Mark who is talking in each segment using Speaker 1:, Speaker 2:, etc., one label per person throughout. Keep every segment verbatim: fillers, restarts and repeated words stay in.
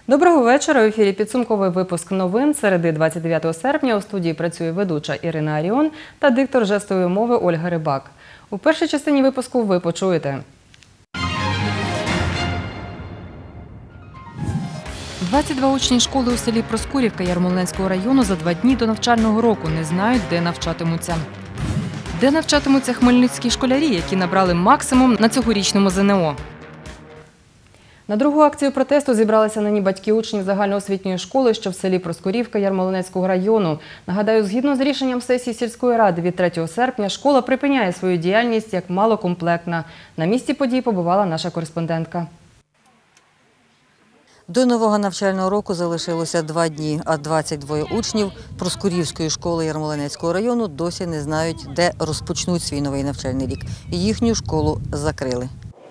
Speaker 1: Доброго вечора. У ефірі підсумковий випуск новин середи двадцять дев'ятого серпня. У студії працює ведуча Ірина Аріон та диктор жестової мови Ольга Рибак. У першій частині випуску ви почуєте. двадцять два учні школи у селі Проскурівка Ярмолинецького району за два дні до навчального року не знають, де навчатимуться. Де навчатимуться хмельницькі школярі, які набрали максимум на цьогорічному ЗНО. На другу акцію протесту зібралися нині батьки учнів загальноосвітньої школи, що в селі Проскурівка Ярмолинецького району. Нагадаю, згідно з рішенням сесії сільської ради від третього серпня, школа припиняє свою діяльність як малокомплектна. На місці подій побувала наша кореспондентка.
Speaker 2: До нового навчального року залишилося два дні, а двадцять два учнів Проскурівської школи Ярмолинецького району досі не знають, де розпочнуть свій новий навчальний рік. Їхню школу закрили.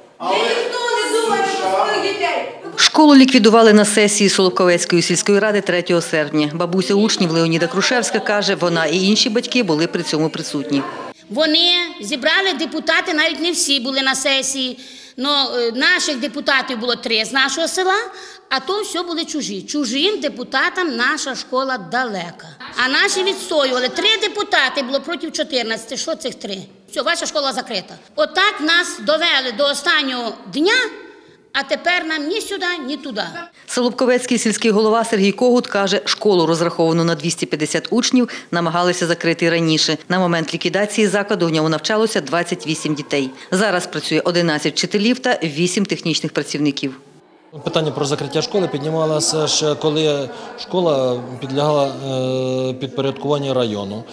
Speaker 2: Школу ліквідували на сесії Солобковецької сільської ради третього серпня. Бабуся учнів Леоніда Крушевська каже, вона і інші батьки були при цьому присутні.
Speaker 3: Вони зібрали депутати, навіть не всі були на сесії. Но наших депутатів було три з нашого села, а то все були чужі. Чужим депутатам наша школа далека. А наші відстоювали. Три депутати було проти чотирнадцяти. Що цих три? Все, ваша школа закрита. Отак нас довели до останнього дня, а тепер нам ні сюди, ні туди.
Speaker 2: Солобковецький сільський голова Сергій Когут каже, школу, розраховану на двісті п'ятдесят учнів, намагалися закрити раніше. На момент ліквідації закладу в ньому навчалося двадцять вісім дітей. Зараз працює одинадцять вчителів та вісім технічних працівників.
Speaker 4: Питання про закриття школи піднімалося ще, коли школа підлягала підпорядкуванню району.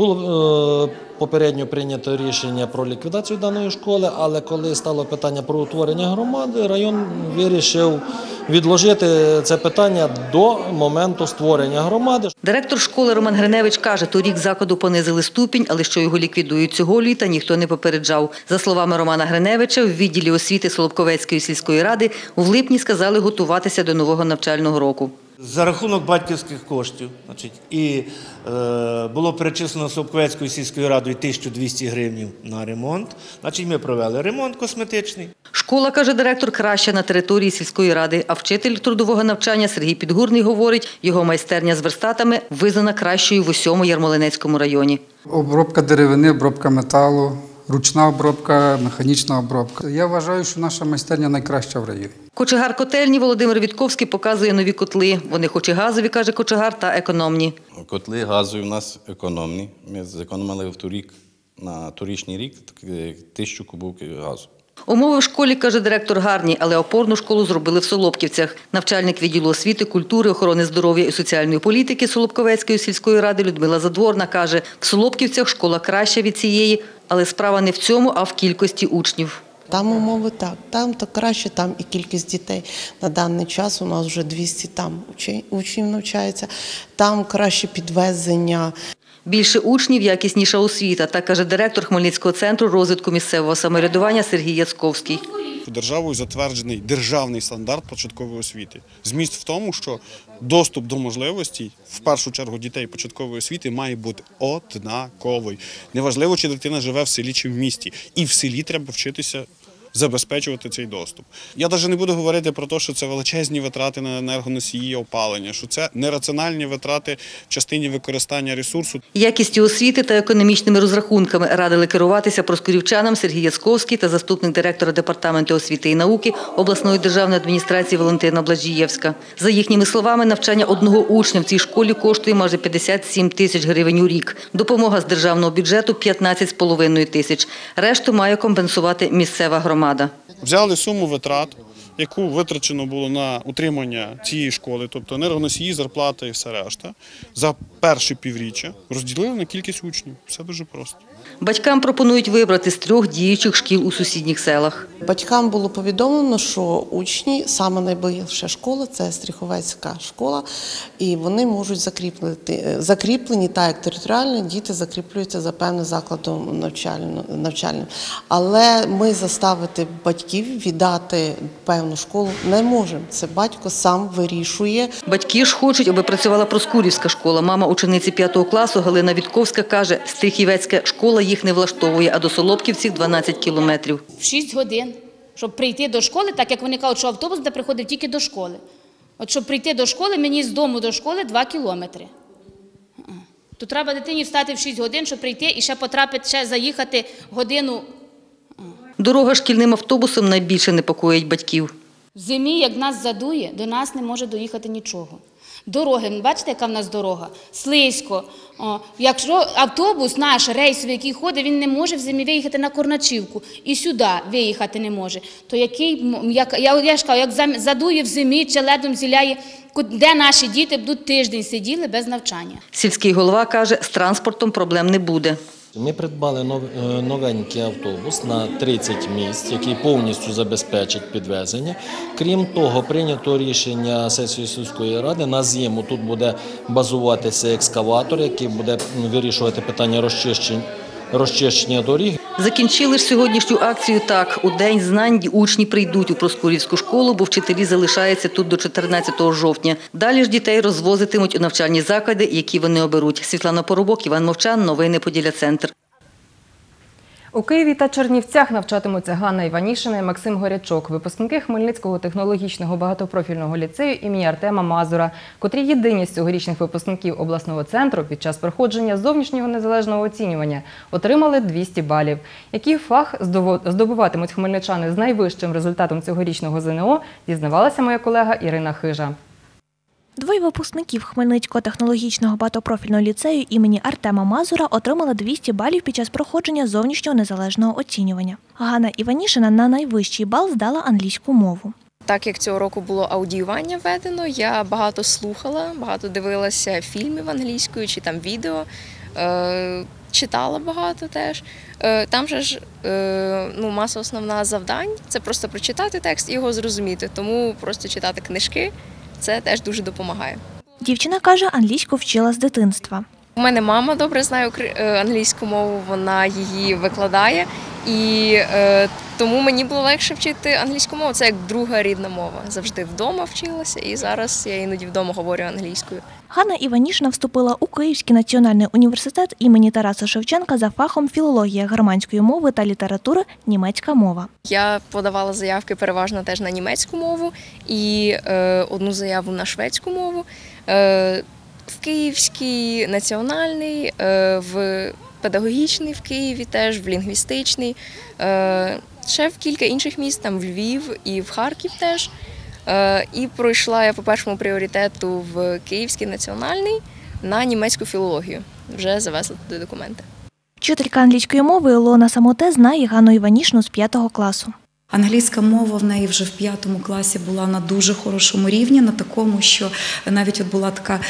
Speaker 4: Було попередньо прийнято рішення про ліквідацію даної школи, але коли стало питання про утворення громади, район вирішив відложити це питання до моменту створення громади.
Speaker 2: Директор школи Роман Гриневич каже, торік закладу понизили ступінь, але що його ліквідують цього літа, ніхто не попереджав. За словами Романа Гриневича, в відділі освіти Солобковецької сільської ради в липні сказали готуватися до нового навчального року.
Speaker 5: За рахунок батьківських коштів, значить, і е, було перечислено Солобковецькою сільською радою тисячу двісті гривень на ремонт. Значить, ми провели ремонт косметичний.
Speaker 2: Школа, каже директор, краща на території сільської ради, а вчитель трудового навчання Сергій Підгурний говорить, його майстерня з верстатами визнана кращою в усьому Ярмолинецькому районі.
Speaker 6: Обробка деревини, обробка металу, ручна обробка, механічна обробка. Я вважаю, що наша майстерня найкраща в районі.
Speaker 2: Кочегар котельні Володимир Вітковський показує нові котли. Вони хоч і газові, каже кочегар, та економні.
Speaker 7: Котли газові у нас економні. Ми зекономили в торік, на торічний рік тисячу кубів газу.
Speaker 2: Умови в школі, каже директор, гарні, але опорну школу зробили в Солобківцях. Навчальник відділу освіти, культури, охорони здоров'я і соціальної політики Солобковецької сільської ради Людмила Задворна каже, в Солобківцях школа краща від цієї, але справа не в цьому, а в кількості учнів.
Speaker 8: Там умови так, там то краще, там і кількість дітей. На даний час у нас вже двісті там учнів навчається, там краще підвезення.
Speaker 2: Більше учнів, якісніша освіта, так каже директор Хмельницького центру розвитку місцевого самоврядування Сергій Яцковський.
Speaker 9: Державою затверджений державний стандарт початкової освіти. Зміст в тому, що доступ до можливостей, в першу чергу дітей початкової освіти, має бути однаковий. Неважливо, чи дитина живе в селі, чи в місті. І в селі треба вчитися забезпечувати цей доступ. Я навіть не буду говорити про те, що це величезні витрати на енергоносії, опалення, що це нераціональні витрати в частині використання ресурсу.
Speaker 2: Якістю освіти та економічними розрахунками радили керуватися проскурівчанам Сергій Яцковський та заступник директора департаменту освіти і науки обласної державної адміністрації Валентина Блажієвська. За їхніми словами, навчання одного учня в цій школі коштує майже п'ятдесят сім тисяч гривень у рік. Допомога з державного бюджету – п'ятнадцять з половиною тисяч. Решту має компенсувати місцева громада.
Speaker 9: Взяли суму витрат, яку витрачено було на утримання цієї школи, тобто енергоносії, зарплата і все решта, за перше півріччя розділили на кількість учнів. Все дуже просто.
Speaker 2: Батькам пропонують вибрати з трьох діючих шкіл у сусідніх селах.
Speaker 8: Батькам було повідомлено, що учні, саме найближча школа – це Стріховецька школа, і вони можуть закріпити, закріплені, так як територіальні, діти закріплюються за певним закладом навчальним. Але ми заставити батьків віддати певну школу не можемо. Це батько сам вирішує.
Speaker 2: Батьки ж хочуть, аби працювала Проскурівська школа. Мама учениці п'ятого класу Галина Вітковська каже, Стріхівецька школа їх не влаштовує, а до Солобківців дванадцять кілометрів.
Speaker 3: В шість годин, щоб прийти до школи, так як вони кажуть, що автобус де приходив тільки до школи. От щоб прийти до школи, мені з дому до школи два кілометри. То треба дитині встати в шість годин, щоб прийти і ще потрапити, ще заїхати годину.
Speaker 2: Дорога шкільним автобусом найбільше непокоїть батьків.
Speaker 3: В зимі, як нас задує, до нас не може доїхати нічого. Дороги, бачите, яка в нас дорога? Слизько. О, якщо автобус наш рейсовий, який ходить, він не може в зимі виїхати на Корначівку і сюди виїхати не може. То який, як, я, я ж кажу, як задує в зимі чи ледом зіляє, де наші діти будуть тиждень сиділи без навчання.
Speaker 2: Сільський голова каже, з транспортом проблем не буде.
Speaker 4: Ми придбали новенький автобус на тридцять місць, який повністю забезпечить підвезення. Крім того, прийнято рішення сесії сільської ради, на зиму тут буде базуватися екскаватор, який буде вирішувати питання розчищення, розчищення доріг.
Speaker 2: Закінчили ж сьогоднішню акцію так. У День знань учні прийдуть у Проскурівську школу, бо вчителі залишаються тут до чотирнадцятого жовтня. Далі ж дітей розвозитимуть у навчальні заклади, які вони оберуть. Світлана Поробок, Іван Мовчан, новини Поділля-Центр.
Speaker 1: У Києві та Чернівцях навчатимуться Ганна Іванішина і Максим Горячок, випускники Хмельницького технологічного багатопрофільного ліцею імені Артема Мазура, котрі єдині з цьогорічних випускників обласного центру під час проходження зовнішнього незалежного оцінювання отримали двісті балів. Який фах здобуватимуть хмельничани з найвищим результатом цьогорічного ЗНО, дізнавалася моя колега Ірина Хижа.
Speaker 10: Двоє випускників Хмельницького технологічного багатопрофільного ліцею імені Артема Мазура отримали двісті балів під час проходження зовнішнього незалежного оцінювання. Ганна Іванішина на найвищий бал здала англійську мову.
Speaker 11: Так як цього року було аудіювання введено, я багато слухала, багато дивилася фільмів англійською чи там відео, е- читала багато теж. Е- там же ж е- ну, маса основна завдань – це просто прочитати текст і його зрозуміти, тому просто читати книжки. Це теж дуже допомагає.
Speaker 10: Дівчина каже, англійську вчила з дитинства.
Speaker 11: У мене мама добре знає англійську мову, вона її викладає, і е, тому мені було легше вчити англійську мову. Це як друга рідна мова. Завжди вдома вчилася, і зараз я іноді вдома говорю англійською.
Speaker 10: Ганна Іванішина вступила у Київський національний університет імені Тараса Шевченка за фахом філологія германської мови та літератури, німецька мова.
Speaker 11: Я подавала заявки переважно теж на німецьку мову і е, одну заяву на шведську мову. Е, в Київський національний, е, в педагогічний в Києві теж, в лінгвістичний, е, ще в кілька інших міст, там в Львів і в Харків теж. І пройшла я по першому пріоритету в Київський національний на німецьку філологію. Вже завезла туди документи.
Speaker 10: Вчителька англійської мови Ілона Самоте знає Ганну Іванішину з п'ятого класу.
Speaker 12: Англійська мова в неї вже в п'ятому класі була на дуже хорошому рівні, на такому, що навіть от була така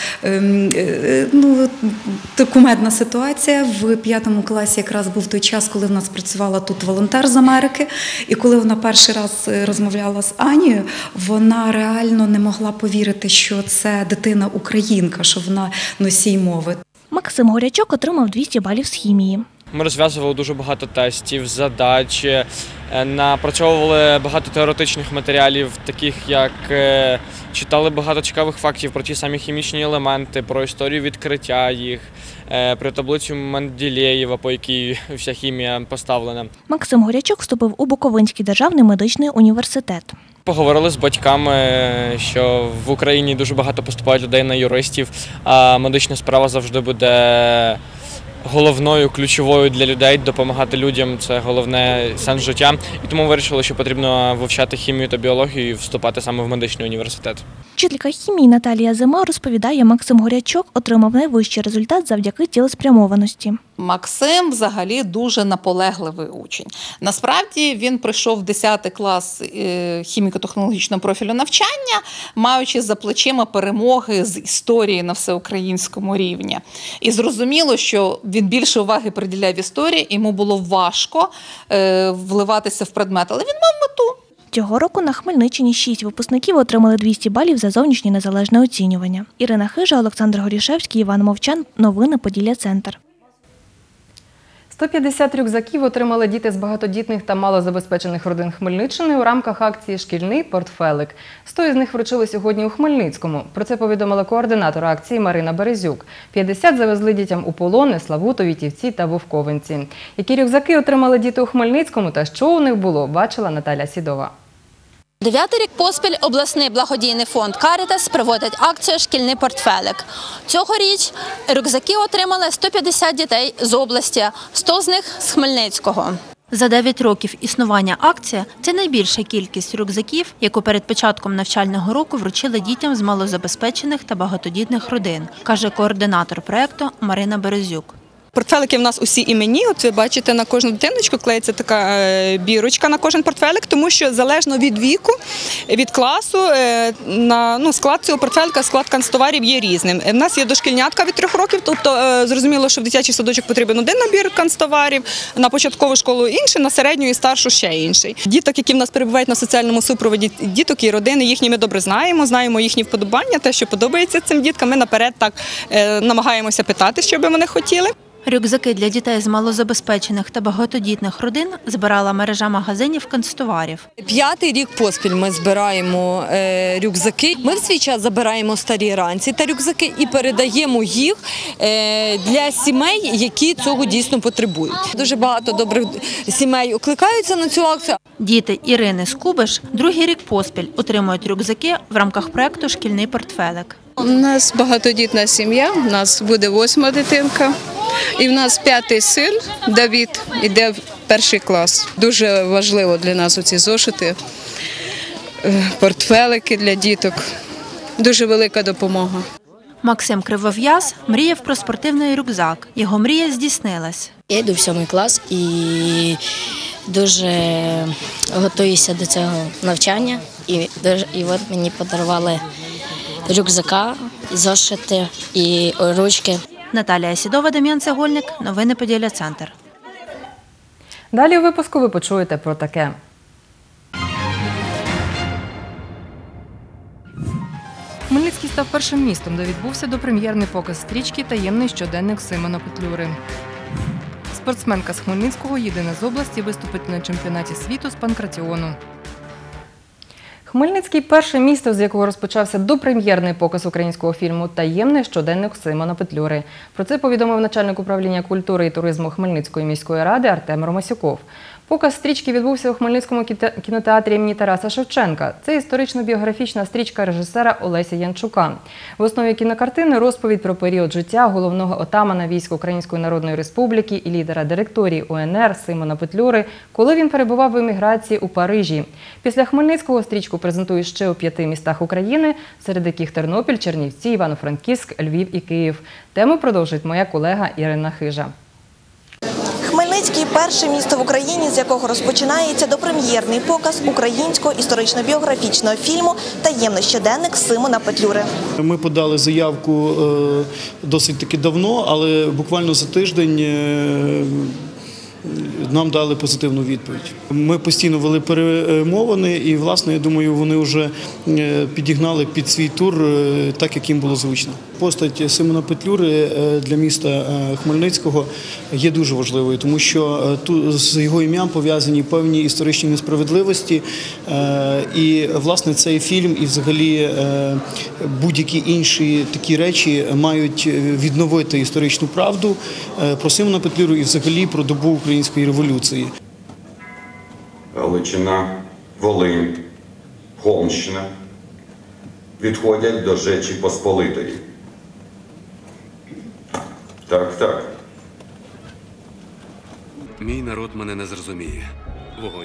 Speaker 12: ну, кумедна ситуація. В п'ятому класі якраз був той час, коли в нас працювала тут волонтер з Америки, і коли вона перший раз розмовляла з Анією, вона реально не могла повірити, що це дитина-українка, що вона носій мови.
Speaker 10: Максим Горячок отримав двісті балів з хімії.
Speaker 13: Ми розв'язували дуже багато тестів, задач, напрацьовували багато теоретичних матеріалів, таких як читали багато цікавих фактів про ті самі хімічні елементи, про історію відкриття їх, про таблицю Менделєєва, по якій вся хімія поставлена.
Speaker 10: Максим Горячок вступив у Буковинський державний медичний університет.
Speaker 13: Поговорили з батьками, що в Україні дуже багато поступають людей на юристів, а медична справа завжди буде головною, ключовою для людей, допомагати людям – це головне сенс життя. І тому вирішили, що потрібно вивчати хімію та біологію і вступати саме в медичний університет.
Speaker 10: Вчителька хімії Наталія Зима розповідає, Максим Горячок отримав найвищий результат завдяки цілеспрямованості.
Speaker 14: Максим взагалі дуже наполегливий учень. Насправді він прийшов в десятий клас хіміко-технологічного профілю навчання, маючи за плечима перемоги з історії на всеукраїнському рівні. І зрозуміло, що він більше уваги приділяв історії, йому було важко вливатися в предмет, але він мав мету.
Speaker 10: Цього року на Хмельниччині шість випускників отримали двісті балів за зовнішнє незалежне оцінювання. Ірина Хижа, Олександр Горішевський, Іван Мовчан. Новини Поділля-Центр.
Speaker 1: сто п'ятдесят рюкзаків отримали діти з багатодітних та малозабезпечених родин Хмельниччини у рамках акції «Шкільний портфелик». сто із них вручили сьогодні у Хмельницькому. Про це повідомила координатор акції Марина Березюк. п'ятдесят завезли дітям у Полонне, Славуту, Вітівці та Вовковинці. Які рюкзаки отримали діти у Хмельницькому та що у них було, бачила Наталя Сідова.
Speaker 15: Дев'ятий рік поспіль обласний благодійний фонд «Карітас» проводить акцію «Шкільний портфелик». Цьогоріч рюкзаки отримали сто п'ятдесят дітей з області, сто з них – з Хмельницького. За дев'ять років існування акції – це найбільша кількість рюкзаків, яку перед початком навчального року вручили дітям з малозабезпечених та багатодітних родин, каже координатор проєкту Марина Березюк.
Speaker 16: Портфелики в нас усі іменні, от ви бачите, на кожну дитиночку клеїться така бірочка на кожен портфелик, тому що залежно від віку, від класу, на, ну, склад цього портфелика, склад канцтоварів є різним. В нас є дошкільнятка від трьох років, тобто зрозуміло, що в дитячий садочок потрібен один набір канцтоварів, на початкову школу інший, на середню і старшу ще інший. Діток, які в нас перебувають на соціальному супроводі, діток і родини, їхні ми добре знаємо, знаємо їхні вподобання, те, що подобається цим діткам, ми наперед так намагаємося питати, що би вони хотіли.
Speaker 15: Рюкзаки для дітей з малозабезпечених та багатодітних родин збирала мережа магазинів канцтоварів.
Speaker 17: П'ятий рік поспіль ми збираємо е, рюкзаки. Ми в свій час забираємо старі ранці та рюкзаки і передаємо їх е, для сімей, які цього дійсно потребують. Дуже багато добрих сімей укликаються на цю акцію.
Speaker 15: Діти Ірини Скубиш другий рік поспіль отримують рюкзаки в рамках проєкту «Шкільний портфелик».
Speaker 18: У нас багатодітна сім'я, у нас буде восьма дитинка. І в нас п'ятий син, Давид, іде в перший клас. Дуже важливо для нас оці зошити, портфелики для діток. Дуже велика допомога.
Speaker 15: Максим Кривов'яз мріяв про спортивний рюкзак. Його мрія здійснилась.
Speaker 19: Я йду в сьомий клас і дуже готуюся до цього навчання. І, і от мені подарували рюкзака, зошити і ручки.
Speaker 15: Наталія Сідова, Дем'ян Цегольник. Новини Поділля Центр.
Speaker 1: Далі у випуску ви почуєте про таке. Хмельницький став першим містом, де відбувся допрем'єрний показ стрічки «Таємний щоденник Симона Петлюри». Спортсменка з Хмельницького, єдина з області, виступить на чемпіонаті світу з панкратіону. Хмельницький – перше місто, з якого розпочався допрем'єрний показ українського фільму «Таємний щоденник Симона Петлюри». Про це повідомив начальник управління культури і туризму Хмельницької міської ради Артем Ромасюков. Показ стрічки відбувся у Хмельницькому кінотеатрі імені Тараса Шевченка. Це історично-біографічна стрічка режисера Олеся Янчука. В основі кінокартини – розповідь про період життя головного отамана військ Української Народної Республіки і лідера директорії У Ен Ер Симона Петлюри, коли він перебував в еміграції у Парижі. Після Хмельницького стрічку презентують ще у п'яти містах України, серед яких Тернопіль, Чернівці, Івано-Франківськ, Львів і Київ. Тему продовжить моя колега Ірина Хижа.
Speaker 20: Хмельницький – перше місто в Україні, з якого розпочинається допрем'єрний показ українського історично-біографічного фільму «Таємний щоденник Симона Петлюри».
Speaker 21: Ми подали заявку досить таки давно, але буквально за тиждень нам дали позитивну відповідь. Ми постійно вели перемовини і, власне, я думаю, вони вже підігнали під свій тур так, як їм було звично. Постать Симона Петлюри для міста Хмельницького є дуже важливою, тому що з його ім'ям пов'язані певні історичні несправедливості. І, власне, цей фільм і взагалі будь-які інші такі речі мають відновити історичну правду про Симона Петлюру і взагалі про добу української революції.
Speaker 22: Галичина, Волинь, Холмщина відходять до Жечі Посполитої. Так, так.
Speaker 23: Мій народ мене не зрозуміє. Вогонь.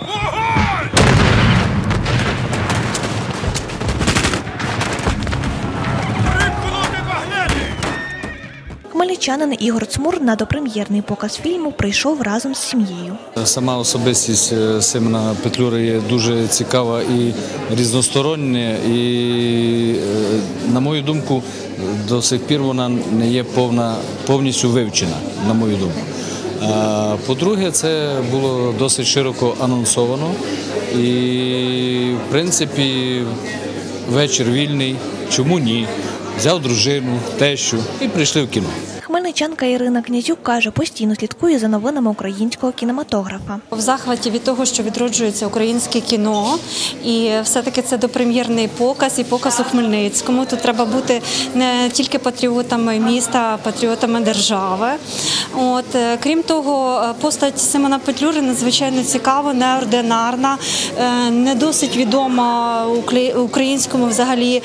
Speaker 10: Хмельничанин Ігор Цмур на допрем'єрний показ фільму прийшов разом з сім'єю.
Speaker 24: Сама особистість Симона Петлюри є дуже цікава і різностороння, і, на мою думку, до сих пір вона не є повна, повністю вивчена, на мою думку. По-друге, це було досить широко анонсовано і, в принципі, вечір вільний, чому ні? Взяв дружину, тещу і прийшли в кіно.
Speaker 10: Хмельничанка Ірина Князюк каже, постійно слідкує за новинами українського кінематографа.
Speaker 5: В захваті від того, що відроджується українське кіно, і все-таки це допрем'єрний показ і показ у Хмельницькому. Тут треба бути не тільки патріотами міста, а патріотами держави. От, крім того, постать Симона Петлюри надзвичайно цікава, неординарна, не досить відома українському взагалі,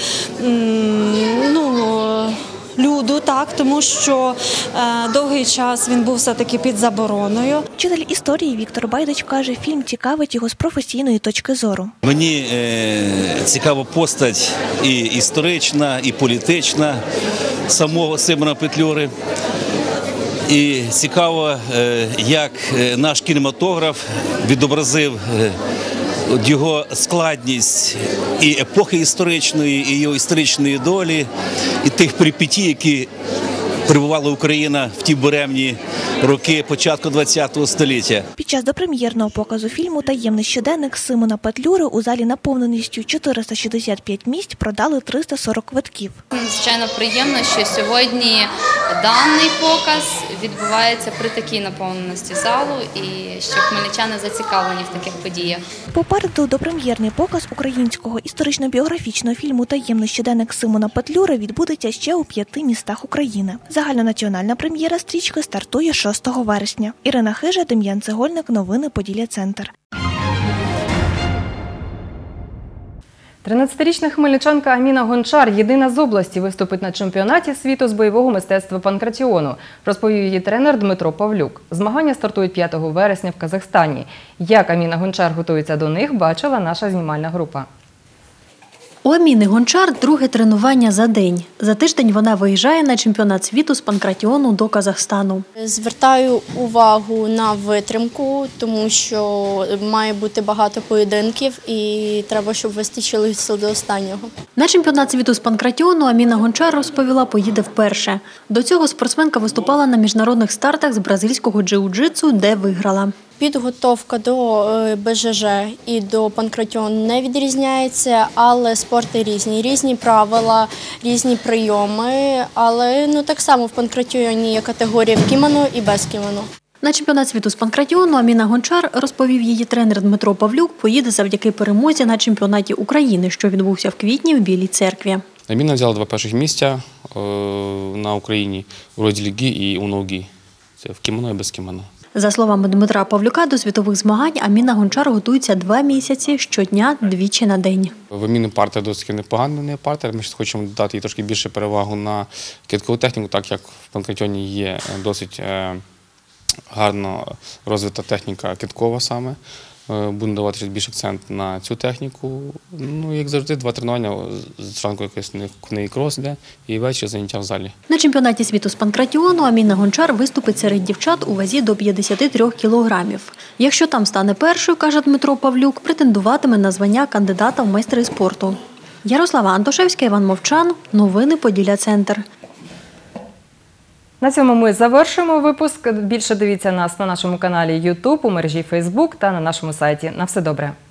Speaker 5: ну, люду, так, тому що е, довгий час він був все-таки під забороною.
Speaker 10: Вчитель історії Віктор Байдич каже, фільм цікавить його з професійної точки зору.
Speaker 6: Мені е, цікава постать і історична, і політична самого Симона Петлюри. І цікаво, е, як наш кінематограф відобразив е, його складність і епохи історичної, і його історичної долі, і тих перипетій, які перебувала Україна в ті буремні роки початку ХХ століття.
Speaker 10: Під час допрем'єрного показу фільму «Таємний щоденник» Симона Петлюри у залі наповненістю чотириста шістдесят п'ять місць продали триста сорок квитків.
Speaker 7: Звичайно, приємно, що сьогодні даний показ відбувається при такій наповненості залу і що хмельничани зацікавлені в таких подіях.
Speaker 10: Попереду допрем'єрний показ українського історично-біографічного фільму «Таємний щоденник» Симона Петлюри відбудеться ще у п'яти містах України. Загальнонаціональна прем'єра стрічки стартує шостого вересня. Ірина Хижа, Дем'ян Цегольник, новини Поділля Центр.
Speaker 1: тринадцятирічна хмельничанка Аміна Гончар єдина з області виступить на чемпіонаті світу з бойового мистецтва панкратіону, розповів її тренер Дмитро Павлюк. Змагання стартують п'ятого вересня в Казахстані. Як Аміна Гончар готується до них, бачила наша знімальна група.
Speaker 9: У Аміни Гончар друге тренування за день. За тиждень вона виїжджає на чемпіонат світу з панкратіону до Казахстану.
Speaker 25: Звертаю увагу на витримку, тому що має бути багато поєдинків і треба, щоб вистачило сил до останнього.
Speaker 9: На чемпіонат світу з панкратіону Аміна Гончар, розповіла, поїде вперше. До цього спортсменка виступала на міжнародних стартах з бразильського джиу-джитсу, де виграла.
Speaker 25: Підготовка до Б Ж Ж і до панкратіону не відрізняється, але спорти різні. Різні правила, різні прийоми, але ну, так само в панкратіоні є категорія в кімоно і без кімоно.
Speaker 9: На чемпіонат світу з панкратіону Аміна Гончар, розповів її тренер Дмитро Павлюк, поїде завдяки перемозі на чемпіонаті України, що відбувся в квітні в Білій Церкві.
Speaker 26: Аміна взяла два перших місця на Україні у розділі гі і у ноу-гі. Це в кімоно і без кімоно.
Speaker 9: За словами Дмитра Павлюка, до світових змагань Аміна Гончар готується два місяці, щодня, двічі на день.
Speaker 26: В Аміни партія досить непогана партія. Ми хочемо дати їй трошки більше перевагу на кидкову техніку, так як в панкратіоні є досить гарно розвита техніка кидкова саме. Будемо давати більше акцент на цю техніку. Ну, як завжди, два тренування, зранку якийсь в неї крос йде і ввечері заняття в залі.
Speaker 9: На чемпіонаті світу з панкратіону Аміна Гончар виступить серед дівчат у вазі до п'ятдесят три кілограмів. Якщо там стане першою, каже Дмитро Павлюк, претендуватиме на звання кандидата в майстри спорту. Ярослава Антошевська, Іван Мовчан. Новини Поділля Центр.
Speaker 1: На цьому ми завершуємо випуск. Більше дивіться нас на нашому каналі ютуб, у мережі фейсбук та на нашому сайті. На все добре.